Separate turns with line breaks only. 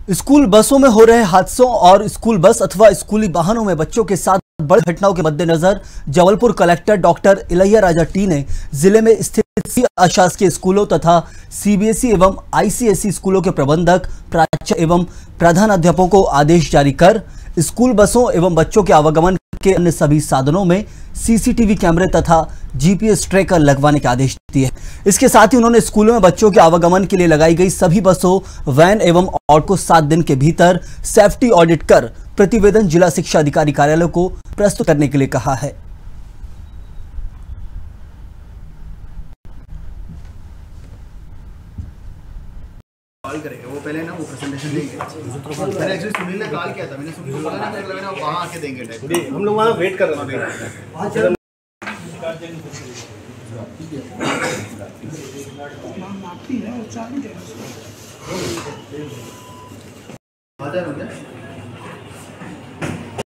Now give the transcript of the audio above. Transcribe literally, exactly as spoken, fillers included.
School बसों में हो रहे हादसों और स्कूल बस अथवा स्कूली वाहनों में बच्चों के साथ बड़ी घटनाओं के मद्देनजर Jabalpur collector doctor Ilaiya Raja T ने जिले में स्थित अशासकीय स्कूलों तथा सीबीएसई एवं आईसीएसई स्कूलों के प्रबंधक, प्राचार्य एवं प्रधानाध्यापकों को आदेश जारी कर स्कूल बसों एवं बच्चों के आवागमन के अन्य सभी साधनों में सीसीटीवी कैमरे तथा जीपीएस ट्रैकर लगवाने के आदेश दिए। इसके साथ ही उन्होंने स्कूलों में बच्चों के आवागमन के लिए लगाई गई सभी बसों, वैन एवं ऑटो को सात दिन के भीतर सेफ्टी ऑडिट कर प्रतिवेदन जिला शिक्षा अधिकारी कार्यालय को प्रस्तुत करने के लिए कहा है।
कॉल करेंगे वो पहले ना वो प्रेजेंटेशन देंगे। मैंने एक्चुअली सुनील ने कॉल किया था, मैंने सुनील को बोला ना कि मैंने वहां आके देंगे टाइप। हम लोग वहां वेट कर रहे हैं। आधा हो गया।